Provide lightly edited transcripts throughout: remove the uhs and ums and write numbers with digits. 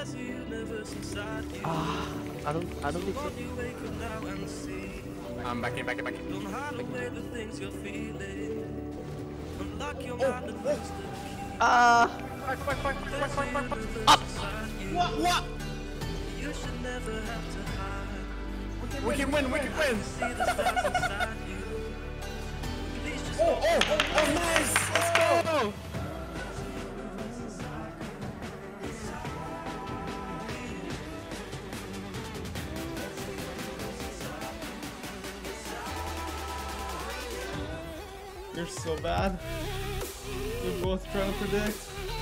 Ah, I don't need to. Back in. Ah! Up! What? We can win! Oh, nice! Let's go! You're so bad. We're both trying to predict.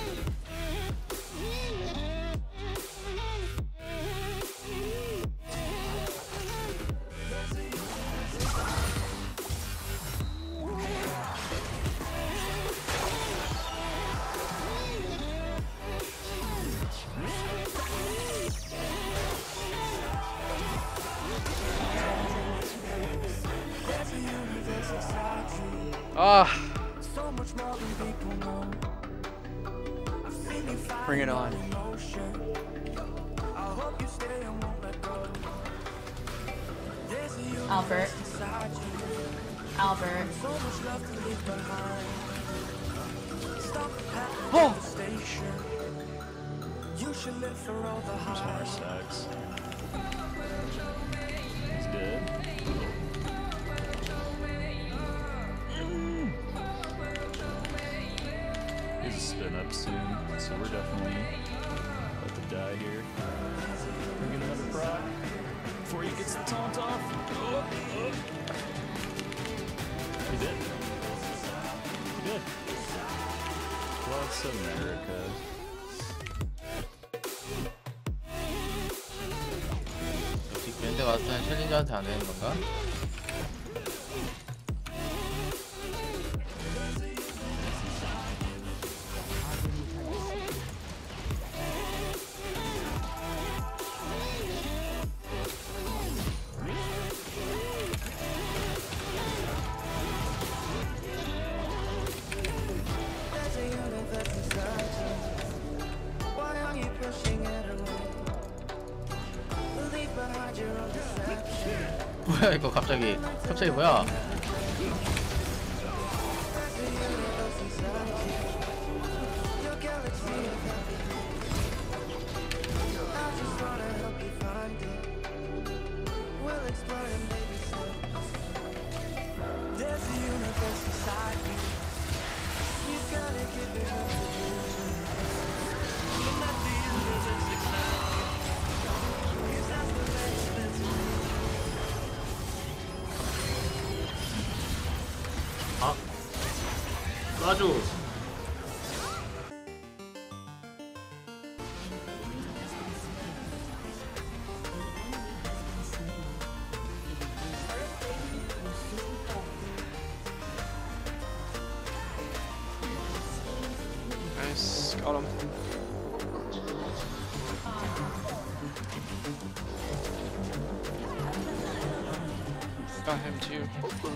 Ah! Bring it on. Albert. Oh! Summer sucks. He's good. He's a spin up soon, so we're definitely about to die here. We get another proc before he gets the taunt off. He did. Well, it's America. 밴드 왔으면 챌린저한테 안 되는 건가? 뭐야 이거 갑자기 뭐야? 놔줘. Nice, got him. Got him too.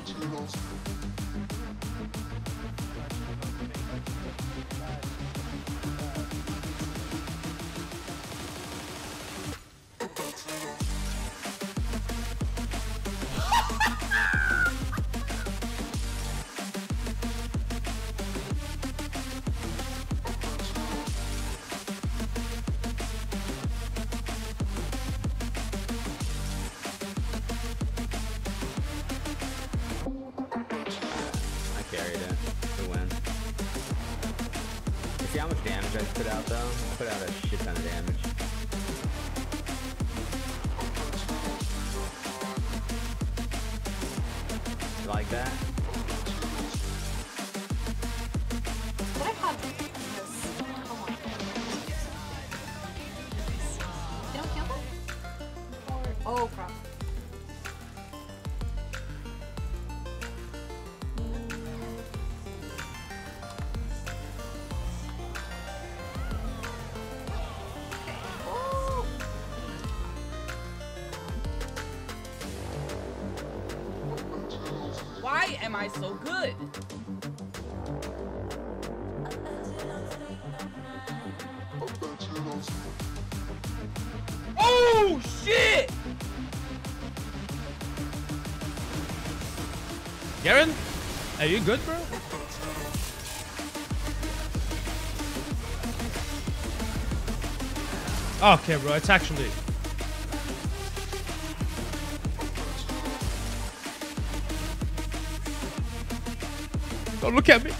Carried it to win. You see how much damage I put out though? I put out a shit ton of damage. You like that? What I have this. Come on. You don't kill them? Or, oh crap. Why am I so good? I'll Oh shit! Garen, are you good, bro? Okay, bro, it's actually. Don't look at me.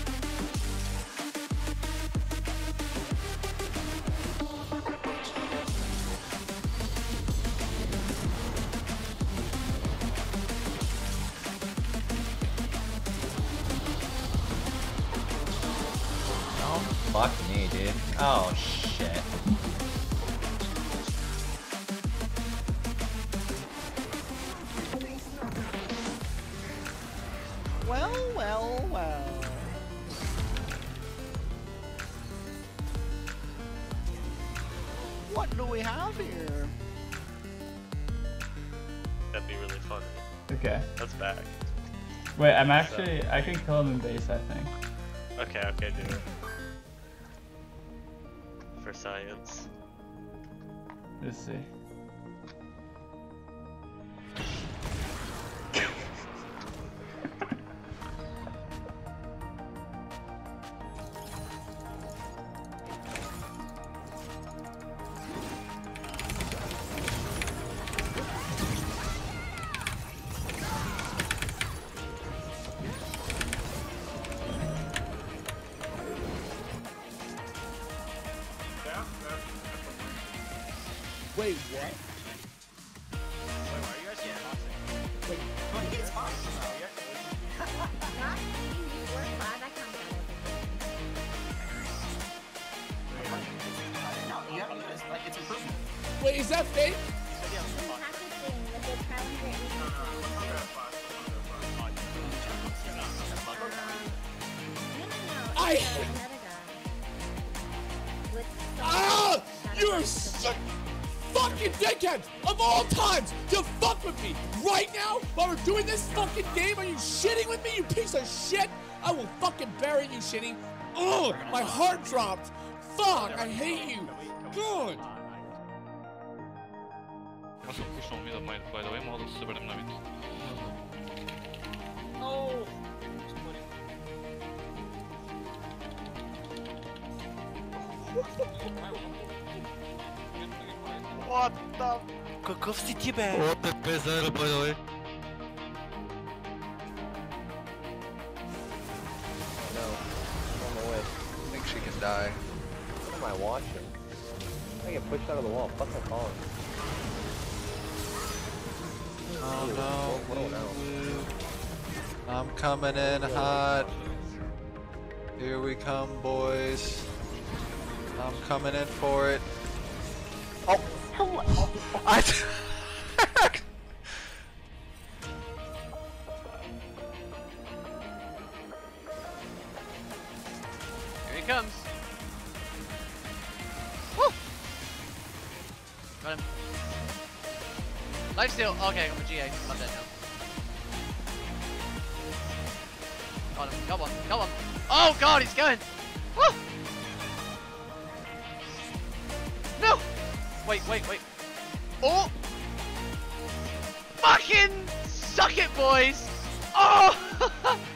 Oh, fuck me, dude. Oh, shit. Well, well, well. What do we have here? That'd be really funny. Okay. That's back. Wait, I'm actually. I can kill him in base, I think. Okay, okay, do it. For science. Let's see. Wait, what? Wait, it's boxing. Wait, is that fake? Ah! You're such fucking dickhead of all times to fuck with me right now while we're doing this fucking game. Are you shitting with me, you piece of shit? I will fucking bury you, shitting. Oh, my heart dropped. Fuck, I hate you. God. By the way, model super Oh. What the? Какъв си ти, бе? ОТП zero, by the way. No. I'm on the way. I think she can die. What am I watching? I get pushed out of the wall. Fuck my calling. Oh What do I know? no. I'm coming in hot. Here we come, boys. I'm coming in for it. Oh! I Here he comes. Woo! Got him. Life steal. Okay, I got my GA. I'm dead now. Got him. Got one. Got one. Oh god, he's going. Woo! No! Wait, wait, wait. Oh! Fucking suck it, boys! Oh!